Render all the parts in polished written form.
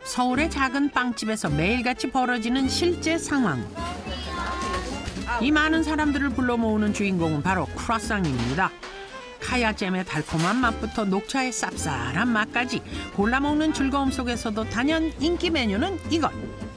서울의 작은 빵집에서 매일같이 벌어지는 실제 상황. 이 많은 사람들을 불러 모으는 주인공은 바로 크루아상입니다. 카야잼의 달콤한 맛부터 녹차의 쌉쌀한 맛까지 골라 먹는 즐거움 속에서도 단연 인기 메뉴는 이것.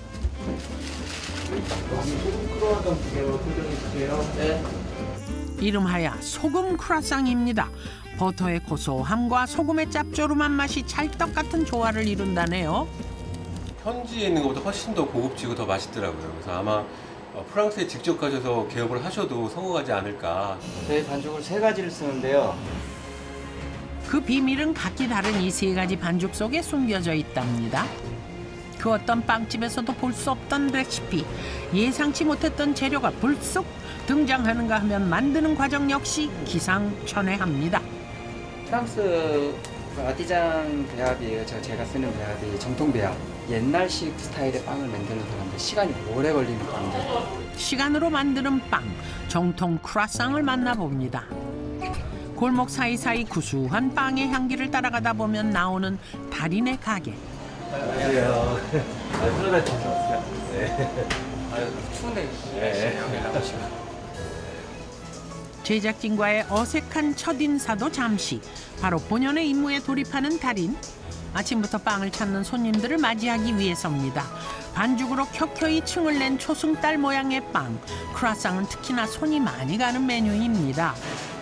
이름하여 소금 크루아상입니다. 버터의 고소함과 소금의 짭조름한 맛이 찰떡 같은 조화를 이룬다네요. 현지에 있는 것보다 훨씬 더 고급지고 더 맛있더라고요. 그래서 아마 프랑스에 직접 가셔서 개업을 하셔도 성공하지 않을까. 저희 반죽을 3가지를 쓰는데요. 그 비밀은 각기 다른 이 3가지 반죽 속에 숨겨져 있답니다. 그 어떤 빵집에서도 볼 수 없던 레시피, 예상치 못했던 재료가 불쑥 등장하는가 하면 만드는 과정 역시 기상천외합니다. 프랑스 아티잔 배합이에요. 제가 쓰는 배합이 정통 배합. 옛날식 스타일의 빵을 만드는 사람들 시간이 오래 걸리는 빵들. 시간으로 만드는 빵, 정통 크루아상을 만나봅니다. 골목 사이사이 구수한 빵의 향기를 따라가다 보면 나오는 달인의 가게. 안녕하세요. 프로다 주셨어요? 네. 추운데. 제작진과의 어색한 첫인사도 잠시. 바로 본연의 임무에 돌입하는 달인. 아침부터 빵을 찾는 손님들을 맞이하기 위해서입니다. 반죽으로 켜켜이 층을 낸 초승달 모양의 빵. 크루아상은 특히나 손이 많이 가는 메뉴입니다.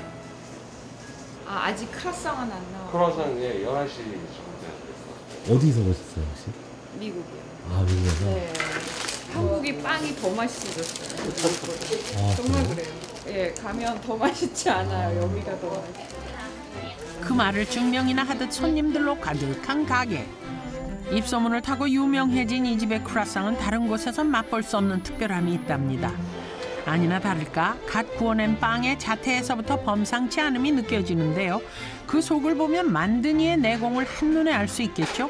아직 크루아상은 안 나와요. 크루아상에 11시 정도. 어디서 보셨어요 혹시? 미국이요. 아 미국에서? 네. 한국이 빵이 더 맛있어졌어요. 정말 그래요. 예, 가면 더 맛있지 않아요. 여기가 더 맛있어요. 그 말을 증명이나 하듯 손님들로 가득한 가게. 입소문을 타고 유명해진 이 집의 크루아상은 다른 곳에선 맛볼 수 없는 특별함이 있답니다. 아니나 다를까 갓 구워낸 빵의 자태에서부터 범상치 않음이 느껴지는데요. 그 속을 보면 만든 이의 내공을 한눈에 알 수 있겠죠?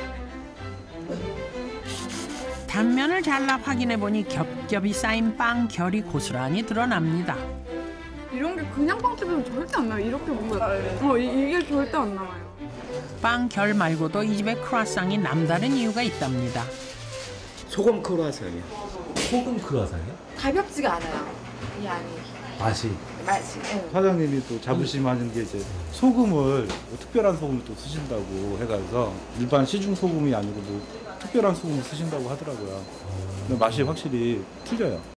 단면을 잘라 확인해보니 겹겹이 쌓인 빵 결이 고스란히 드러납니다. 이런 게 그냥 빵집에서 절대 안 나와요. 이렇게 보면 이게 절대 안 나와요. 빵 결 말고도 이 집의 크루아상이 남다른 이유가 있답니다. 소금 크루아상이요. 소금 크루아상이요? 가볍지가 않아요. 이 안이. 맛이? 맛이. 사장님이 또 자부심하는 게 이제 소금을 특별한 소금을 또 쓰신다고 해가지고 일반 시중 소금이 아니고 뭐 특별한 소금을 쓰신다고 하더라고요. 근데 맛이 확실히 틀려요.